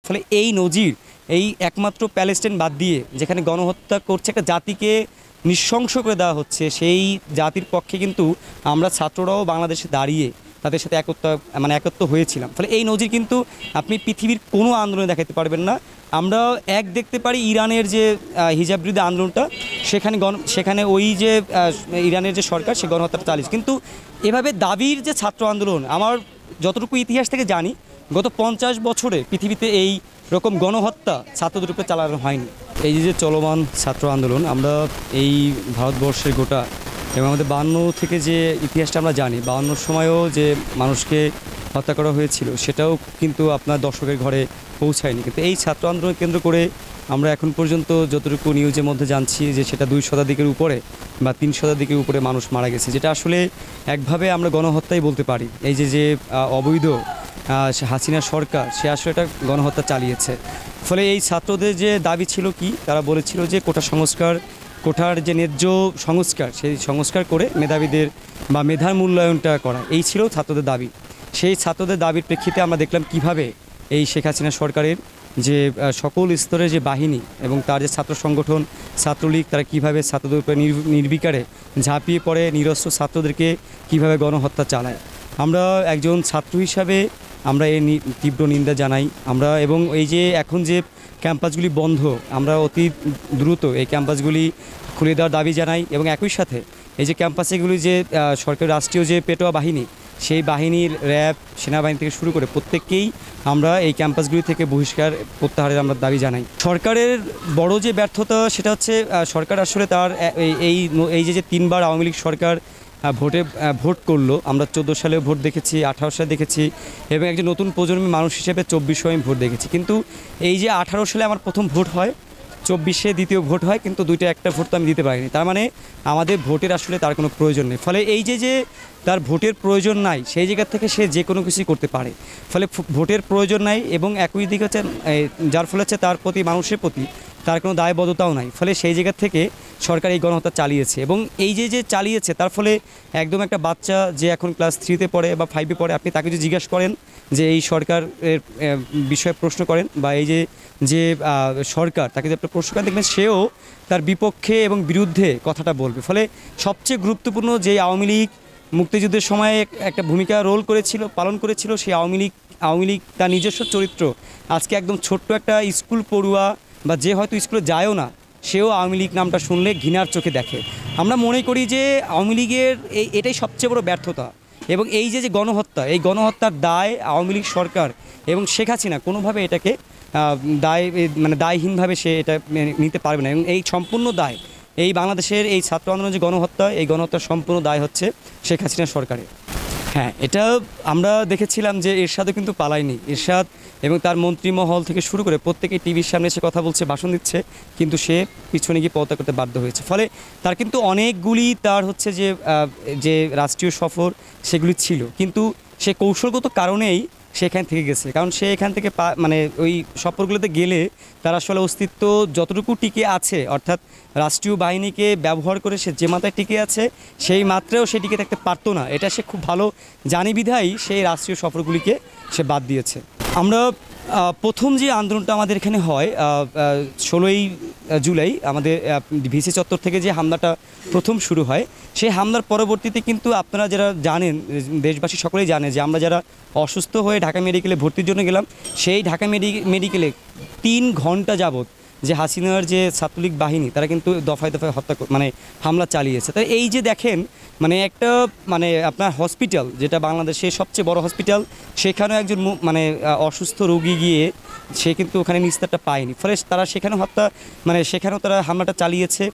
ফলে এই নজির এই একমাত্র প্যালেস্টাইন বাদ দিয়ে যেখানে গণহত্যা করছে একটা জাতিকে নৃশংস করে দেওয়া হচ্ছে, সেই জাতির পক্ষে কিন্তু আমরা ছাত্ররাও বাংলাদেশে দাঁড়িয়ে তাদের সাথে একত্র হয়েছিলাম। ফলে এই নজির কিন্তু আপনি পৃথিবীর কোনো আন্দোলনে দেখাতে পারবেন না। আমরা দেখতে পারি ইরানের যে হিজাব বিরোধী আন্দোলনটা, সেখানে ওই যে ইরানের যে সরকার সে গণহত্যাটা চালিয়েছে। কিন্তু এভাবে দাবির যে ছাত্র আন্দোলন, আমার যতটুকু ইতিহাস থেকে জানি গত 50 বছরে পৃথিবীতে এই রকম গণহত্যা ছাত্রদের উপরে চালানো হয়নি। এই যে চলমান ছাত্র আন্দোলন, আমরা এই ভারতবর্ষের গোটা এবং আমাদের 52 থেকে যে ইতিহাসটা আমরা জানি, 52 সময়ও যে মানুষকে হত্যা করা হয়েছিল সেটাও কিন্তু আপনার দর্শকের ঘরে পৌঁছায়নি। কিন্তু এই ছাত্র আন্দোলন কেন্দ্র করে আমরা এখন পর্যন্ত যতটুকু নিউজের মধ্যে জানছি যে সেটা 2 শতাধিকের উপরে বা 3 শতাধিকের উপরে মানুষ মারা গেছে, যেটা আসলে একভাবে আমরা গণহত্যাই বলতে পারি। এই যে অবৈধ হাসিনা সরকার সে আসলে এটা গণহত্যা চালিয়েছে। ফলে এই ছাত্রদের যে দাবি ছিল কি, তারা বলেছিল যে কোটার যে ন্যায্য সংস্কার, সেই সংস্কার করে মেধাবীদের বা মেধার মূল্যায়নটা করা, এই ছিল ছাত্রদের দাবি। সেই ছাত্রদের দাবির প্রেক্ষিতে আমরা দেখলাম কিভাবে এই শেখ হাসিনা সরকারের যে সকল স্তরের যে বাহিনী এবং তার যে ছাত্র সংগঠন ছাত্রলীগ, তারা কিভাবে ছাত্রদের উপরে নির্বিকারে ঝাঁপিয়ে পড়ে নিরস্ত্র ছাত্রদেরকে কিভাবে গণহত্যা চালায়। আমরা একজন ছাত্র হিসাবে আমরা এর তীব্র নিন্দা জানাই। আমরা এবং এই যে এখন যে ক্যাম্পাসগুলি বন্ধ, আমরা অতি দ্রুত এই ক্যাম্পাসগুলি খুলে দেওয়ার দাবি জানাই। এবং একই সাথে এই যে ক্যাম্পাসেগুলি যে সরকারের রাষ্ট্রীয় যে পেটোয়া বাহিনী, সেই বাহিনীর র্যাব সেনাবাহিনী থেকে শুরু করে প্রত্যেককেই আমরা এই ক্যাম্পাসগুলি থেকে বহিষ্কার প্রত্যাহারের আমরা দাবি জানাই। সরকারের বড় যে ব্যর্থতা সেটা হচ্ছে সরকার আসলে তার এই যে 3বার আওয়ামী লীগ সরকার ভোট করলো, আমরা 14 সালেও ভোট দেখেছি, 18 সালে দেখেছি এবং একজন নতুন প্রজন্মের মানুষ হিসেবে 24 আমি ভোট দেখেছি। কিন্তু এই যে 18 সালে আমার প্রথম ভোট হয়, 24-এ দ্বিতীয় ভোট হয়, কিন্তু একটা ভোট তো আমি দিতে পারিনি। তার মানে আমাদের ভোটের আসলে তার কোনো প্রয়োজন নেই। ফলে এই যে তার ভোটের প্রয়োজন নাই, সেই জায়গা থেকে সে যে কোনো কিছুই করতে পারে। ফলে ভোটের প্রয়োজন নাই এবং একই দিক হচ্ছে যার ফলে হচ্ছে তার প্রতি মানুষের প্রতি তার কোনো দায়বদ্ধতাও নাই। ফলে সেই জায়গা থেকে সরকার এই গণহত্যা চালিয়েছে এবং এই যে চালিয়েছে তার ফলে একদম একটা বাচ্চা যে এখন ক্লাস 3-তে পড়ে বা 5-এ পড়ে, আপনি তাকে যদি জিজ্ঞাসা করেন যে এই সরকারের বিষয়ে প্রশ্ন করেন বা এই যে সরকার তাকে যে একটা প্রশ্ন করেন, দেখবেন সেও তার বিপক্ষে এবং বিরুদ্ধে কথাটা বলবে। ফলে সবচেয়ে গুরুত্বপূর্ণ যে আওয়ামী লীগ মুক্তিযুদ্ধের সময় একটা ভূমিকা পালন করেছিল, সেই আওয়ামী লীগ তার নিজস্ব চরিত্র আজকে একদম ছোট্ট একটা স্কুল পড়ুয়া বা যে হয়তো স্কুলে যায়ও না, সেও আওয়ামী লীগ নামটা শুনলে ঘৃণার চোখে দেখে। আমরা মনে করি যে আওয়ামী লীগের এটাই সবচেয়ে বড় ব্যর্থতা এবং এই যে গণহত্যা, এই গণহত্যার দায় আওয়ামী লীগ সরকার এবং শেখ হাসিনা কোনোভাবে এটাকে দায়হীনভাবে সে এটা নিতে পারবে না। এবং এই সম্পূর্ণ দায় এই বাংলাদেশের এই ছাত্র আন্দোলন যে গণহত্যা, এই গণহত্যার সম্পূর্ণ দায় হচ্ছে শেখ হাসিনা সরকারের। হ্যাঁ, এটা আমরা দেখেছিলাম যে এরশাদও কিন্তু পালায়নি। এরশাদ এবং তার মন্ত্রীমহল থেকে শুরু করে প্রত্যেকেই টিভির সামনে এসে কথা বলছে, ভাষণ দিচ্ছে, কিন্তু সে পিছনে গিয়ে পদত্যাগ করতে বাধ্য হয়েছে। ফলে তার কিন্তু অনেকগুলি তার হচ্ছে যে রাষ্ট্রীয় সফর সেগুলি ছিল, কিন্তু সে কৌশলগত কারণেই সেখান থেকে গেছে। কারণ সে এখান থেকে ওই সফরগুলোতে গেলে তার আসলে অস্তিত্ব যতটুকু টিকে আছে, অর্থাৎ রাষ্ট্রীয় বাহিনীকে ব্যবহার করে সে যে মাত্রায় টিকে আছে সেই মাত্রায়ও সে টিকে থাকতে পারতো না। এটা সে খুব ভালো জানি বিধায় সেই রাষ্ট্রীয় সফরগুলিকে সে বাদ দিয়েছে। আমরা প্রথম যে আন্দোলনটা আমাদের এখানে হয় 16ই জুলাই আমাদের ভিসি চত্বর থেকে যে হামলাটা প্রথম শুরু হয়, সেই হামলার পরবর্তীতে কিন্তু আপনারা যারা জানেন, দেশবাসী সকলেই জানে যে আমরা যারা অসুস্থ হয়ে ঢাকা মেডিকেলে ভর্তির জন্য গেলাম, সেই ঢাকা মেডিকেলে 3 ঘন্টা যাবত যে হাসিনার যে ছাত্রলীগ বাহিনী তারা কিন্তু দফায় দফায় হামলা চালিয়েছে। তাই এই যে দেখেন একটা আপনার হসপিটাল, যেটা বাংলাদেশের সবচেয়ে বড় হসপিটাল, সেখানেও একজন অসুস্থ রোগী গিয়ে সে কিন্তু ওখানে নিস্তারটা পায়নি। ফলে তারা সেখানেও তারা হামলাটা চালিয়েছে।